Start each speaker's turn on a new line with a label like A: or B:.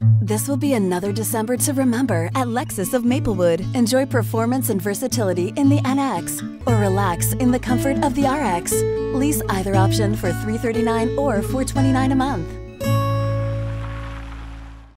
A: This will be another December to remember at Lexus of Maplewood. Enjoy performance and versatility in the NX, or relax in the comfort of the RX. Lease either option for $339 or $429 a month.